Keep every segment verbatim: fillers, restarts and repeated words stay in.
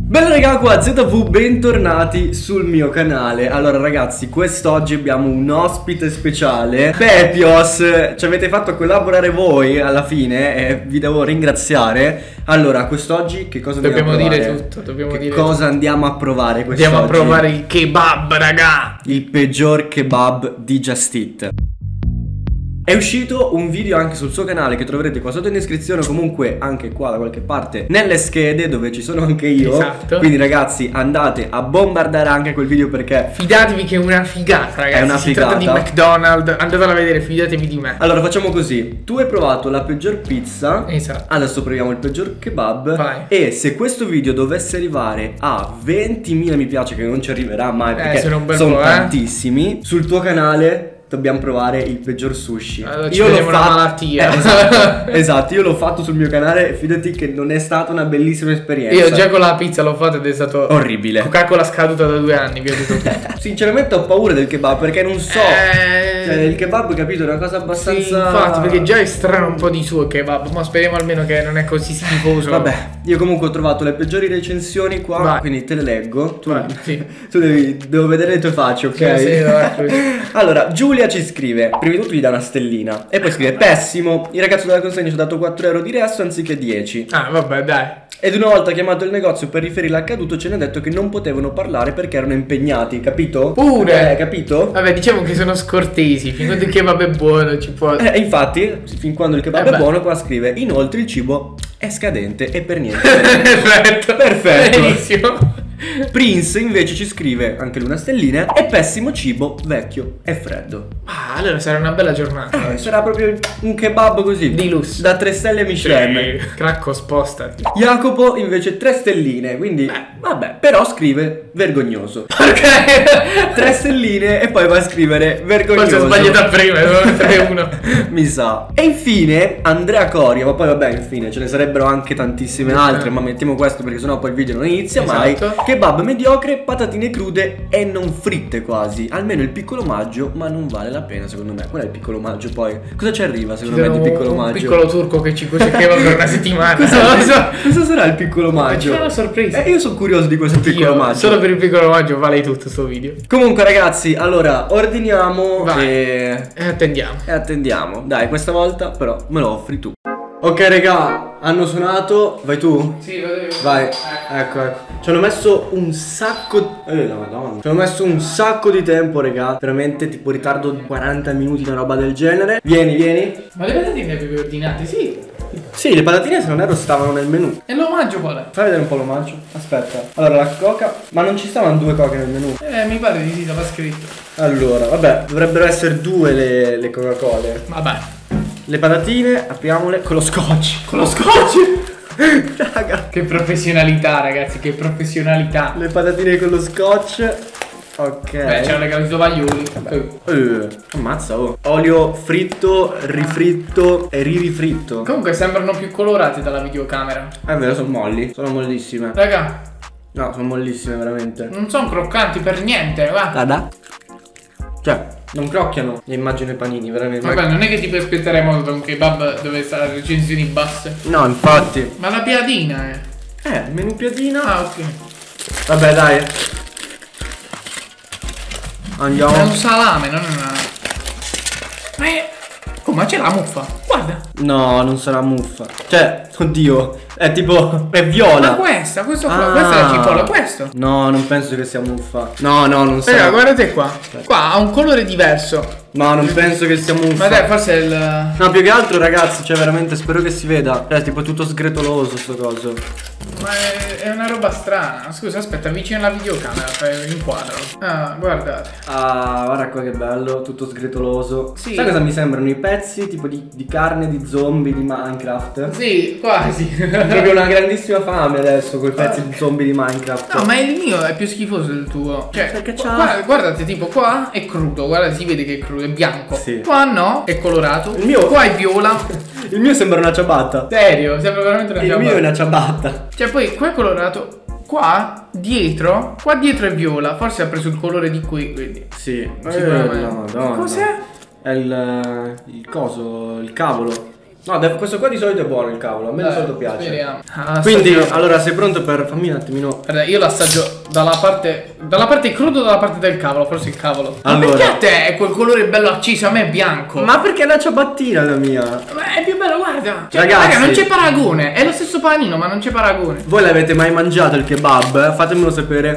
Bella raga, qua Z V, bentornati sul mio canale. Allora ragazzi, quest'oggi abbiamo un ospite speciale, Pepios. Ci avete fatto collaborare voi alla fine e vi devo ringraziare. Allora, quest'oggi che cosa dobbiamo andiamo a dire provare? tutto, dobbiamo che dire cosa tutto. andiamo a provare quest'oggi? Andiamo a provare il kebab, raga. Il peggior kebab di Just Eat. È uscito un video anche sul suo canale che troverete qua sotto in descrizione, o comunque anche qua da qualche parte nelle schede dove ci sono anche io. Esatto. Quindi ragazzi, andate a bombardare anche quel video perché fidatevi che è una figata, ragazzi. È una si figata. tratta di McDonald's, andatela a vedere, fidatevi di me. Allora facciamo così: tu hai provato la peggior pizza, esatto. Adesso proviamo il peggior kebab. Vai. E se questo video dovesse arrivare a ventimila mi piace, che non ci arriverà mai perché eh, sono, un bel sono po', eh. tantissimi, sul tuo canale dobbiamo provare il peggior sushi. Allora, ci io l'ho una fatto malattia. eh, esatto, esatto, io l'ho fatto sul mio canale e fidati che non è stata una bellissima esperienza. Io già con la pizza l'ho fatta ed è stato orribile. Coca-Cola scaduta da due anni, vi ho detto tutto. Sinceramente ho paura del kebab perché non so. Eh... Cioè, il kebab, capito, è una cosa abbastanza. Sì, infatti, perché già è strano un po' di suo kebab, ma speriamo almeno che non è così schifoso. Vabbè, io comunque ho trovato le peggiori recensioni qua. Vai. Quindi te le leggo. Tu, Vai, sì. tu devi, devo vedere le tue facce, ok? Sì, sì, vai, allora, Giulia ci scrive: prima di tutto gli dà una stellina e poi scrive: pessimo, il ragazzo della consegna ci ha dato quattro euro di resto anziché dieci. Ah, vabbè, dai. Ed una volta chiamato il negozio per riferire l'accaduto ce ne ha detto che non potevano parlare perché erano impegnati, capito? Pure Eh, capito? Vabbè, diciamo che sono scortesi, fin quando il kebab è buono ci può... Eh, infatti, fin quando il kebab Eh è beh. buono, qua scrive: inoltre il cibo è scadente e per niente. Perfetto. Perfetto. Benissimo. Prince invece ci scrive, anche lui una stellina: è pessimo cibo, vecchio e freddo. Ah, allora sarà una bella giornata. Eh, sarà proprio un kebab così Di lusso. da tre stelle Michelin. Sì, Cracco, spostati. Jacopo invece tre stelline, quindi Beh. vabbè, però scrive vergognoso. Ok. Tre stelline e poi va a scrivere vergognoso. Forse ho sbagliato prima, devo tre uno. Mi sa. E infine Andrea Coria, ma poi vabbè, infine ce ne sarebbero anche tantissime altre, ma mettiamo questo perché sennò poi il video non inizia mai. Esatto. Kebab mediocre, patatine crude e non fritte quasi. Almeno il piccolo maggio, ma non vale la pena secondo me. Qual è il piccolo maggio poi? Cosa ci arriva secondo me di piccolo un maggio? piccolo turco che ci cuoce kebab per una settimana. Cosa, cosa sarà il piccolo maggio? C'è una sorpresa. Eh, io sono curioso di questo piccolo Io, maggio. solo per il piccolo maggio vale tutto sto video. Comunque ragazzi, allora ordiniamo Vai. e... E attendiamo. e attendiamo. Dai, questa volta però me lo offri tu. Ok raga, hanno suonato. Vai tu? Sì, lo devo. Vai, ecco ecco. Ci hanno messo un sacco. Eh la madonna. Ci hanno messo un sacco di tempo, raga. Veramente tipo ritardo di quaranta minuti, una roba del genere. Vieni, vieni. Ma le patatine le avevi ordinate? Sì. Sì, le patatine se non erro stavano nel menù. E lo mangio qual è? Fai vedere un po' lo mangio. Aspetta. Allora la coca. Ma non ci stavano due coche nel menù. Eh, mi pare di sì, stava scritto. Allora, vabbè, dovrebbero essere due le, le Coca-Cola. Vabbè. Le patatine, apriamole con lo scotch. Con lo scotch? Raga. Che professionalità, ragazzi, che professionalità. Le patatine con lo scotch. Ok. Beh, c'erano le i tovaglioli. Eh, ammazza, oh. Olio fritto, rifritto e ririfritto. Comunque sembrano più colorate dalla videocamera. È vero, sono molli. Sono mollissime. Raga, No, sono mollissime veramente. non sono croccanti per niente, va. Guarda. Cioè, non crocchiano. Immagino i panini, veramente. Vabbè, non è che ti puoi aspettare molto da un kebab dove sta recensioni basse. No, infatti. Ma la piadina è. Eh, menù piadina. Ah, ok. Vabbè, dai. Andiamo. È un salame, non è una. Ma è. Oh, ma c'è la muffa. Guarda. No, non sarà muffa. Cioè, oddio, è tipo, è viola. Ma questa, questo qua, Ah. questa è la cipolla, questo. No, non penso che sia muffa. No, no, non sarà. Raga, guardate qua. Qua ha un colore diverso. No, non penso che sia muffa. Ma dai, forse è il. No, più che altro, ragazzi, cioè veramente spero che si veda. Cioè, tipo tutto sgretoloso sto coso. Ma è, è una roba strana. Scusa, aspetta, avvicina la videocamera, fai inquadro. Ah, guardate. Ah, guarda qua che bello, tutto sgretoloso. Sì. Sai cosa mi sembrano i pezzi tipo di, di carne di zombie di Minecraft? Sì, quasi. Proprio una grandissima fame adesso con i pezzi di zombie di Minecraft. No, ma il mio è più schifoso del tuo. Cioè, Perché qua- c'ha- qua- guardate, tipo qua è crudo, guarda, si vede che è crudo, è bianco. Sì. Qua no, è colorato. Il mio- Qua è viola. Il mio sembra una ciabatta. Serio, sembra veramente una Il ciabatta. mio è una ciabatta. Cioè, poi qua è colorato. Qua dietro, qua dietro è viola. Forse ha preso il colore di qui, quindi. Sì, Sicuramente. eh, no, Madonna. Cos'è? È il, il coso, il cavolo. No, dai, questo qua di solito è buono il cavolo, a me Dai, di solito piace. Speriamo. Quindi, allora, sei pronto per... fammi un attimino... Guarda, io l'assaggio dalla parte... Dalla parte crudo o dalla parte del cavolo? Forse il cavolo. Allora. Ma perché a te è quel colore bello acceso, a me è bianco? Ma perché è la ciabattina la mia? Ma è più bello, guarda. Cioè, Ragazzi, raga, non c'è paragone. È lo stesso panino, ma non c'è paragone. voi l'avete mai mangiato il kebab? Fatemelo sapere.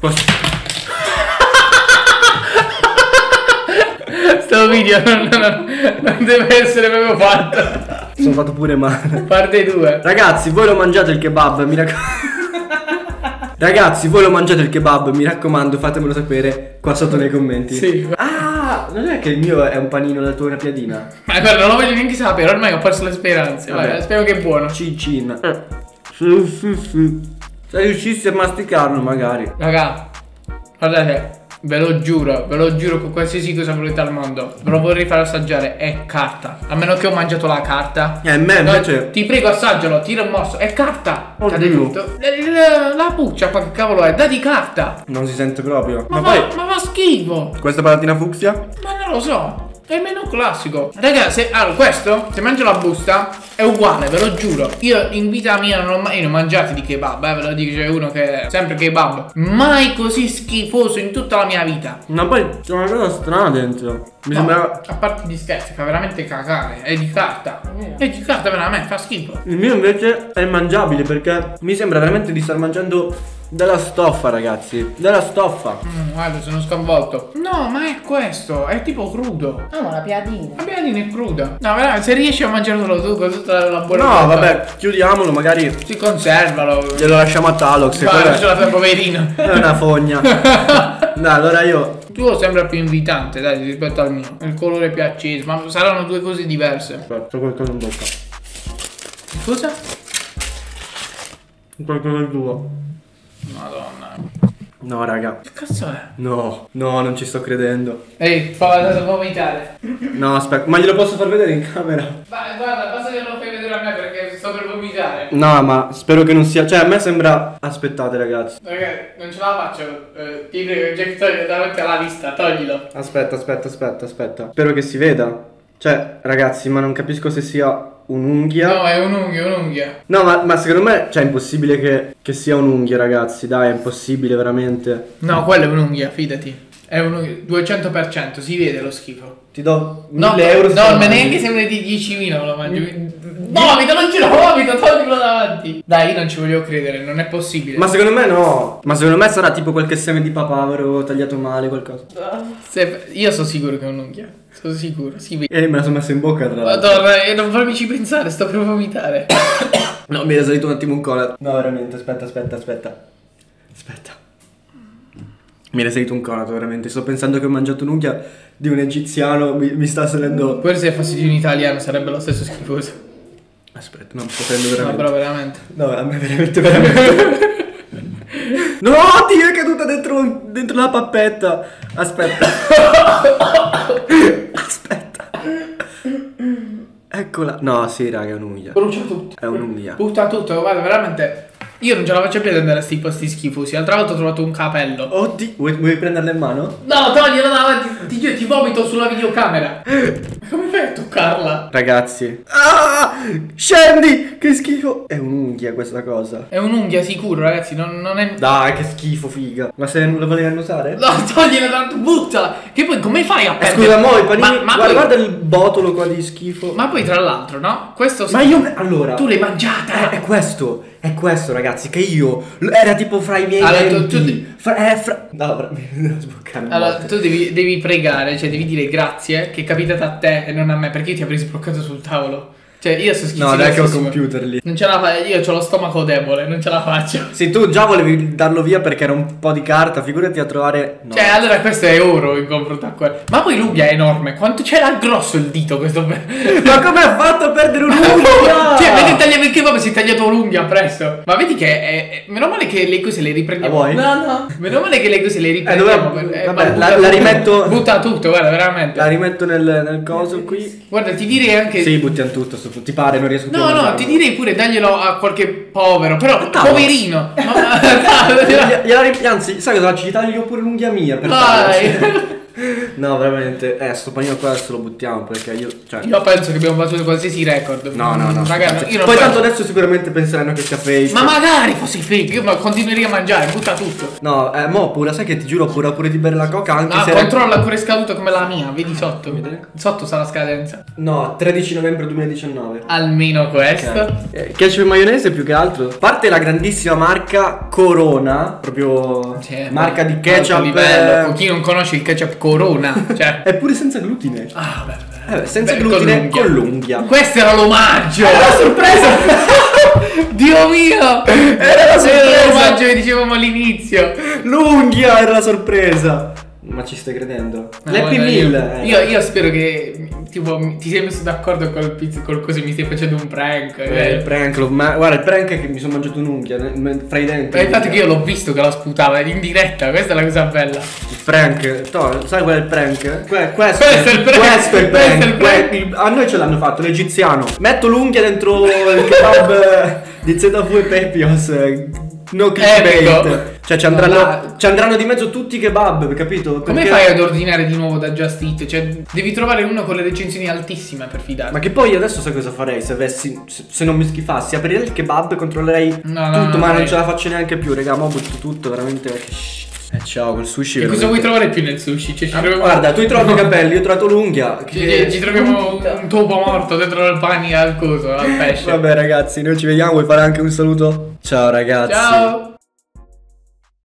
Sto video non, non, non deve essere proprio fatto. Sono fatto pure male. Parte due. Ragazzi, voi lo mangiate il kebab, mi raccomando. Ragazzi, voi lo mangiate il kebab, mi raccomando, fatemelo sapere qua sotto nei commenti. Sì. Ah, non è che il mio è un panino, la tua è una piadina? Ma guarda, non lo voglio neanche sapere, ormai ho perso le speranze. Vabbè. Vai, spero che è buono. Cin eh. Sì, sì, sì. Se riuscissi a masticarlo magari. Raga, guardate, ve lo giuro, ve lo giuro con qualsiasi cosa volete al mondo. Ve lo vorrei far assaggiare, è carta. A meno che ho mangiato la carta. Eh, a me No, invece... ti prego, assaggialo, tira un morso. È carta. Oddio. Cade tutto. La, la puccia, qua che cavolo è? Da di carta. Non si sente proprio. Ma, Ma, fa, poi, ma fa schifo. questa patatina fucsia? Ma non lo so. È il menù classico. Raga, se allora, questo, se mangio la busta, è uguale, ve lo giuro. Io in vita mia non ho mai ne ho mangiati di kebab, eh, ve lo dice uno che è sempre kebab. Mai così schifoso in tutta la mia vita. Ma poi c'è una cosa strana dentro. Mi No, sembra... a parte gli scherzi, fa veramente cagare. È di carta. È di carta veramente, fa schifo. Il mio invece è mangiabile perché mi sembra veramente di star mangiando della stoffa, ragazzi. Della stoffa. Mm, guarda, sono sconvolto. No, ma è questo, è tipo crudo. Ah, ma la piadina. La piadina è cruda. No, veramente, se riesci a mangiarlo tu con tutta la buona No, volontà, vabbè, chiudiamolo, magari si conservalo. glielo lasciamo a Talox. Guarda, Quella ce la fai, poverino. è una fogna. Dai, allora io... Il tuo sembra più invitante, dai, rispetto al mio. Il colore più acceso, ma saranno due cose diverse. Aspetta, qualcosa in bocca. Cosa? Qualcosa in tuo. Madonna. No, raga. Che cazzo è? No, no, non ci sto credendo. Ehi, fa da vomitare. No, aspetta, ma glielo posso far vedere in camera? Ma guarda, basta che non lo fai vedere a me perché sto per vomitare. No, ma spero che non sia... Cioè, a me sembra... Aspettate, ragazzi. Ragazzi, non ce la faccio. Eh, ti prego, Jack, togli davanti alla vista, toglilo. Aspetta, aspetta, aspetta, aspetta. Spero che si veda. Cioè, ragazzi, ma non capisco se sia un'unghia. No, è un'unghia, un'unghia. No, ma, ma secondo me, cioè, è impossibile che, che sia un'unghia, ragazzi. Dai, è impossibile, veramente. No, quella è un'unghia, fidati. È un duecento per cento, si vede lo schifo. Ti do No, mille euro. se no, lo ma mangi. neanche sembra di diecimila me lo mangio. Vomito, non ce lo vomito, toglilo davanti. Dai, io non ci voglio credere, non è possibile. Ma secondo me no. Ma secondo me sarà tipo qualche seme di papavero tagliato male, qualcosa. Se- io sono sicuro che è un'unghia. Sono sicuro, si vede. E me la sono messa in bocca, tra l'altro. Madonna, e non farmici pensare, sto per vomitare. No, mi è salito un attimo un cola. No, veramente, aspetta, aspetta, aspetta. Aspetta. Mi è salito un conato, veramente. Sto pensando che ho mangiato un'unghia di un egiziano. Mi, mi sta salendo. Pure se fossi di un italiano sarebbe lo stesso schifoso. Aspetta, non sto prendendo No, veramente. però veramente. No, a me veramente, veramente. No, Dio, è caduta dentro, dentro la pappetta. Aspetta. Aspetta. Eccola. No, sì, raga, è un'unghia. Brucia tutto. È un'unghia. Butta tutto, guarda, veramente. Io non ce la faccio più ad andare a sti posti schifosi. L'altra volta ho trovato un capello. Oddio, vuoi, vuoi prenderla in mano? No, toglielo davanti. Ti giuro, ti vomito sulla videocamera. Ma come fai a toccarla? Ragazzi. Ah! Scendi! Che schifo. È un'unghia questa cosa. È un'unghia sicuro, ragazzi. Non, non è. Dai, che schifo, figa. Ma se non la volevi annusare? No, togliela tanto, buttala. Che poi come fai a Eh, perdere? scusa, mo, i panini. Ma, ma guarda, poi, guarda il botolo qua di schifo. ma poi tra l'altro, no? Questo. Ma io. Allora. Tu l'hai mangiata. È, è questo. È questo, ragazzi. Che io. Era tipo fra i miei Allora, tu- denti. tu di- Fra. Eh, fra. No, fra- mi devo sboccare. Allora, tu devi, devi pregare, cioè devi dire grazie che è capitata a te e non a me, perché io ti avrei sbroccato sul tavolo. Cioè, io sono schifo. No, dai che ho il computer lì. Non ce la fa, io ho lo stomaco debole, non ce la faccio. Sì, tu già volevi darlo via perché era un po' di carta. Figurati a trovare. No. Cioè, allora questo è oro in confronto a quello. Ma poi l'unghia è enorme. Quanto c'era grosso il dito questo? Ma come ha fatto a perdere un'unghia? Cioè, vedi tagliare il kebab si è tagliato l'unghia presto. Ma vedi che è, è- meno male che le cose le riprendiamo. La vuoi? No, no. Meno male che le cose le riprendiamo. dove- eh, vabbè, ma butta la- la tutto. rimetto- Butta tutto, guarda, veramente. La rimetto nel, nel coso qui. Guarda, ti direi anche. Sì, buttiamo tutto. sto- Ti pare, non riesco più a No, no, mangiarlo. ti direi pure daglielo a qualche povero, però Tavolo. poverino. Ma- Gliela- gliela rimpi- Anzi, sai cosa? Ci taglio pure l'unghia mia per Dai. farlo. No, veramente. Eh, sto panino qua adesso lo buttiamo perché io. Cioè. Io penso che abbiamo battuto qualsiasi record. No, no, no. Magari, cioè, io non poi penso. tanto adesso sicuramente penseranno che sia fake. Ma magari fosse fake, io ma continuerei a mangiare, butta tutto. No, eh, mo pure, sai che ti giuro, pure pure di bere la coca anche No, se. controlla ancora è scaduta come la mia, vedi sotto. Sotto sta la scadenza. No, tredici novembre duemiladiciannove. Almeno questo. Ok. Eh, ketchup e maionese più che altro. A parte la grandissima marca Corona, proprio Cioè, marca di alto ketchup. livello. Chi non conosce il ketchup Corona, cioè. È pure senza glutine. Ah, beh, beh. Eh, senza Beh, glutine con con l'unghia. Questo era l'omaggio. Era la sorpresa. Dio mio. Era la sorpresa. L'omaggio che dicevamo all'inizio. L'unghia era la sorpresa. Ma ci stai credendo? No, L'Happy guarda, Meal. Io, eh. io, io spero che tipo ti sei messo d'accordo col pizz- col coso, mi stai facendo un prank. Eh, il prank, lo- ma guarda il prank è che mi sono mangiato un'unghia ne- fra i denti. Ma infatti che io l'ho visto che la sputava in diretta, questa è la cosa bella. Il prank, to, sai qual è il prank? Que- questo, Questo è il prank. Questo è il prank. Questo è il prank. Que- il- a noi ce l'hanno fatto, l'egiziano. Metto l'unghia dentro il kebab eh, di Z V e Pepios. eh, No clickbait. Epico. Cioè ci Ma andranno, va- ci andranno di mezzo tutti i kebab, capito? Come Perché- fai ad ordinare di nuovo da Just Eat? Cioè, devi trovare uno con le recensioni altissime per fidarti. Ma che poi io adesso sai cosa farei se avessi. Se, se non mi schifassi, aprirei il kebab, controllerei No, no, tutto, no, ma no, non no. ce la faccio neanche più, raga. Mo butto tutto, veramente. Eh ciao, quel sushi. Che cosa veramente- vuoi trovare più nel sushi? Cioè, ci Ah, troviamo... guarda, tu hai trovato i capelli, io ho trovato l'unghia. Ci, che- ci troviamo un topo morto dentro al pane al coso, al pesce. Vabbè ragazzi, noi ci vediamo, vuoi fare anche un saluto? Ciao ragazzi. Ciao!